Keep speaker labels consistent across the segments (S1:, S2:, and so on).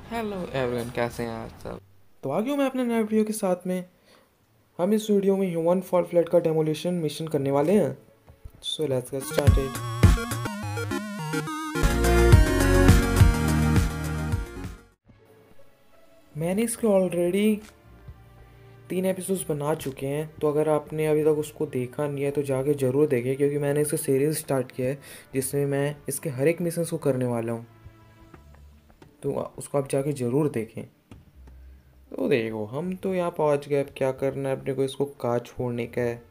S1: Hello everyone, कैसे हैं आप सब।
S2: तो आ गया हूँ मैं अपने नए वीडियो के साथ में। हम इस वीडियो में ह्यूमन फॉल फ्लैट का डेमोलिशन मिशन करने वाले हैं। So let's get started. मैंने इसके ऑलरेडी 3 एपिसोड्स बना चुके हैं, तो अगर आपने अभी तक उसको देखा नहीं है तो जाके ज़रूर देखें, क्योंकि मैंने इसका सीरीज़ स्टार्ट किया है जिसमें मैं इसके हर एक मिशन को करने वाला हूँ। तो उसको आप जाके ज़रूर देखें। तो देखो, हम तो यहाँ पहुँच गए। अब क्या करना है अपने को, इसको कांच फोड़ने का है।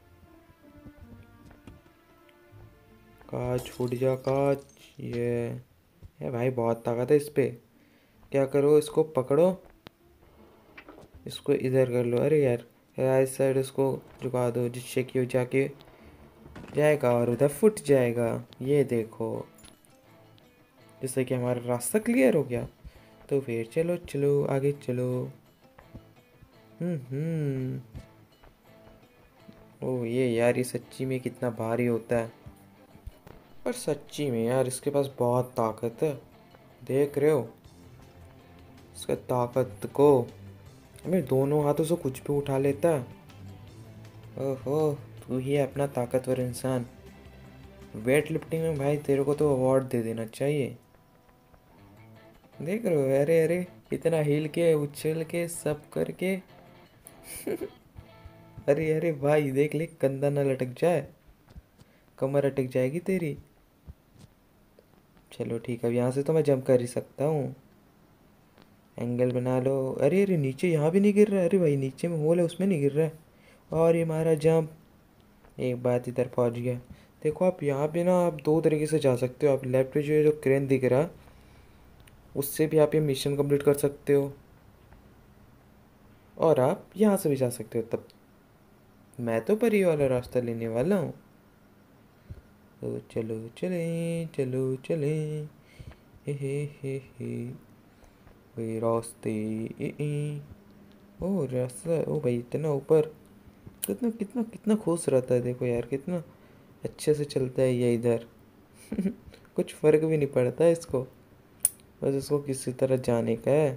S2: कांच फूट जा कांच। ये भाई बहुत ताकत है इस पे। क्या करो, इसको पकड़ो, इसको इधर कर लो। अरे यार, इस साइड इसको झुका दो जिससे कि वो जाके जाएगा और उधर फुट जाएगा। ये देखो, जिससे कि हमारा रास्ता क्लियर हो गया। तो फिर चलो चलो आगे चलो। हम्म। ओ ये यार, ये सच्ची में कितना भारी होता है। पर सच्ची में यार, इसके पास बहुत ताकत है। देख रहे हो इसका ताकत को। हमें दोनों हाथों से कुछ भी उठा लेता है। ओहो, तू ही है अपना ताकतवर इंसान। वेट लिफ्टिंग में भाई तेरे को तो अवार्ड दे देना चाहिए। देख रहे हो, अरे अरे, इतना हिल के उछल के सब करके। अरे अरे भाई, देख ले कंधा ना लटक जाए, कमर अटक जाएगी तेरी। चलो ठीक है, अब यहाँ से तो मैं जंप कर ही सकता हूँ। एंगल बना लो। अरे अरे, नीचे यहाँ भी नहीं गिर रहा है। अरे भाई, नीचे में होल है, उसमें नहीं गिर रहा है। और ये हमारा जंप एक बात इधर पहुँच गया। देखो, आप यहाँ पे ना आप दो तरीके से जा सकते हो। आप लेफ्ट पे जो क्रेन दिख रहा है, उससे भी आप ये मिशन कंप्लीट कर सकते हो, और आप यहाँ से भी जा सकते हो। तब मैं तो परी वाला रास्ता लेने वाला हूँ। तो चलो चले, चलो चले। हे वे रास्ते। ओ रास्ता, ओ भाई इतना ऊपर, कितना कितना कितना खुश रहता है। देखो यार, कितना अच्छे से चलता है ये इधर। कुछ फर्क भी नहीं पड़ता है इसको, बस इसको किसी तरह जाने का है।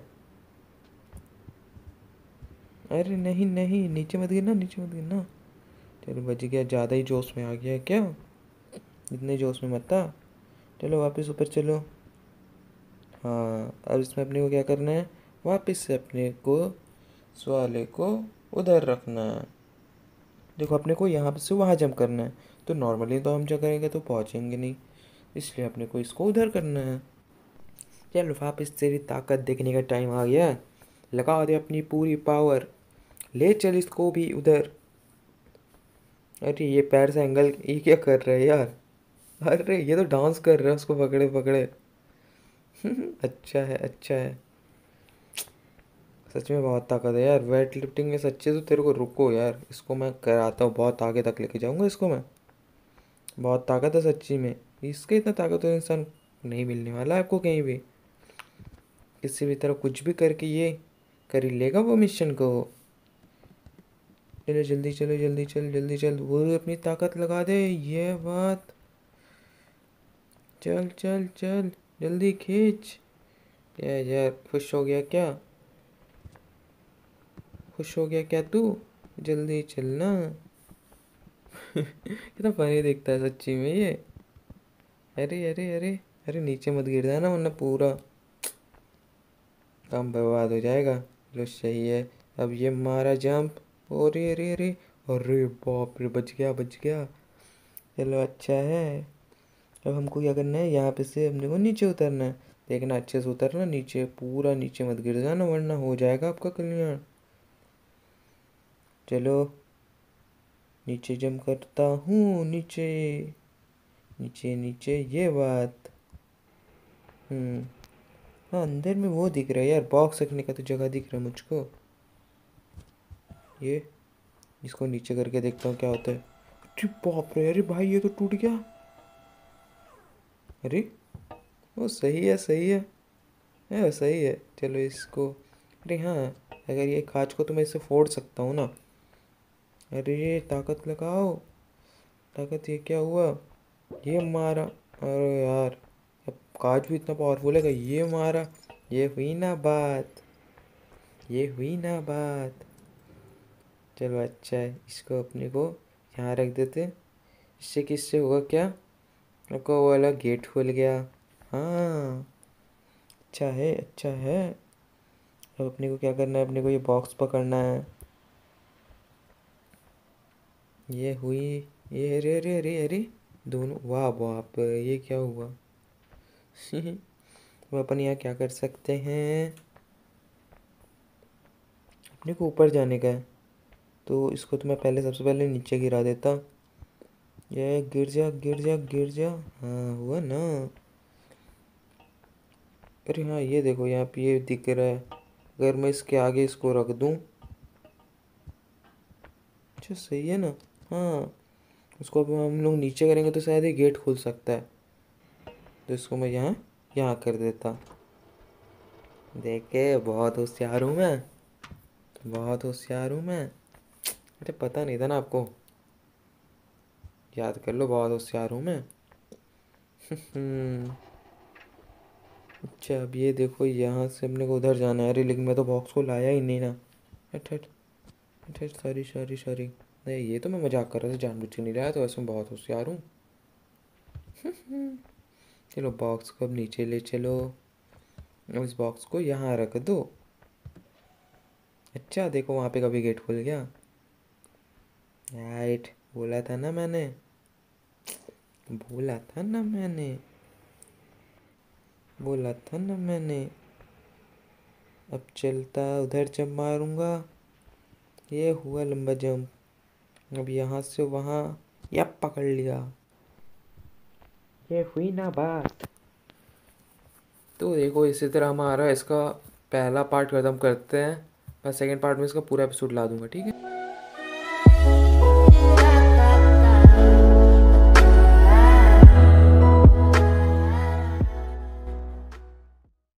S2: अरे नहीं नहीं, नीचे मत गिरना, नीचे मत गिरना। चलो बच गया, ज़्यादा ही जोश में आ गया क्या। इतने जोश में मत था। चलो वापस ऊपर चलो। हाँ, अब इसमें अपने को क्या करना है, वापस से अपने को इस वाले को उधर रखना है। देखो, अपने को यहाँ से वहाँ जंप करना है। तो नॉर्मली तो हम जो करेंगे तो पहुँचेंगे नहीं, इसलिए अपने को इसको उधर करना है। चलो वापस तेरी ताकत देखने का टाइम आ गया। लगा दे अपनी पूरी पावर, ले चल इसको भी उधर। अरे ये पैर से एंगल, ये क्या कर रहा है यार। अरे ये तो डांस कर रहा है उसको पकड़े पकड़े। अच्छा है, अच्छा है। सच में बहुत ताकत है यार वेट लिफ्टिंग में। सच्चे तो तेरे को, रुको यार, इसको मैं कराता हूँ, बहुत आगे तक लेके जाऊँगा इसको मैं। बहुत ताकत है सच्ची में। इसके इतना ताकतवर इंसान नहीं मिलने वाला है आपको कहीं भी। किसी भी तरह कुछ भी करके ये कर ही लेगा वो मिशन को। चलो जल्दी चलो, जल्दी चल, जल्दी चल, वो अपनी ताकत लगा दे, ये बात। चल चल चल, जल्दी खींच। यार यार, खुश हो गया क्या, खुश हो गया क्या तू। जल्दी चलना। कितना फनी दिखता है सच्ची में ये। अरे अरे अरे, अरे नीचे मत गिर जाना वरना पूरा काम बर्बाद हो जाएगा। लो सही है। अब ये मारा जंप। अरे अरे अरे, अरे बाप रे, बच गया बच गया। चलो अच्छा है। अब हमको क्या करना है, यहाँ पे से अपने को नीचे उतरना है। देखना अच्छे से उतरना, नीचे पूरा नीचे मत गिर जाना वरना हो जाएगा आपका कल्याण। चलो नीचे जंप करता हूँ, नीचे नीचे नीचे, ये बात। हम्म। हाँ, अंदर में वो दिख रहा है यार, बॉक्स रखने का तो जगह दिख रहा है मुझको। ये इसको नीचे करके देखता हूँ क्या होता है। अरे बाप रे, अरे भाई ये तो टूट गया। अरे वो सही है, सही है सही है। चलो इसको, अरे हाँ, अगर ये कांच को तो मैं इससे फोड़ सकता हूँ ना। अरे ताकत लगाओ, ताकत। ये क्या हुआ, ये मारा। अरे यार, अब कांच भी इतना पावरफुल है कि ये मारा। ये हुई ना बात, ये हुई ना बात। चलो अच्छा है, इसको अपने को यहाँ रख देते। इससे किससे होगा क्या? आपका वो वाला गेट खुल गया। हाँ, अच्छा है अच्छा है। अब अपने को क्या करना है? अपने को ये बॉक्स पकड़ना है। ये हुई, ये अरे अरे अरे अरे, दोनों, वाह बाप, ये क्या हुआ? वो अपन यहाँ क्या कर सकते हैं? अपने को ऊपर जाने का है, तो इसको तो मैं पहले सबसे पहले नीचे गिरा देता। ये गिर जा गिर जा गिर जा। हाँ हुआ ना। अरे हाँ, ये देखो यहाँ पे ये दिख रहा है। अगर मैं इसके आगे इसको रख दूँ, अच्छा सही है ना। हाँ, उसको अब हम लोग नीचे करेंगे तो शायद ये गेट खुल सकता है। तो इसको मैं यहाँ यहाँ कर देता। देखे, बहुत होशियार हूँ मैं, बहुत होशियार हूँ मैं। अरे पता नहीं था ना आपको, याद कर लो, बहुत होशियार हूँ मैं। अच्छा, अब ये देखो, यहाँ से अपने को उधर जाना है। अरे लेकिन मैं तो बॉक्स को लाया ही नहीं ना। हट हट हट हट, सॉरी सॉरी सॉरी। नहीं, ये तो मैं मजाक कर रहा था, जानबूझ के नहीं लाया, तो वैसे मैं बहुत होशियार हूँ। चलो बॉक्स को अब नीचे ले चलो। अब इस बॉक्स को यहाँ रख दो। अच्छा देखो, वहाँ पे कभी गेट खुल गया। राइट, बोला था ना मैंने, बोला था ना मैंने, बोला था ना मैंने। अब चलता उधर जंप मारूंगा। ये हुआ लंबा जंप। अब यहाँ से वहाँ, या पकड़ लिया। ये हुई ना बात। तो देखो, इसी तरह हमारा इसका पहला पार्ट ख़त्म करते हैं। मैं सेकंड पार्ट में इसका पूरा एपिसोड ला दूंगा, ठीक है।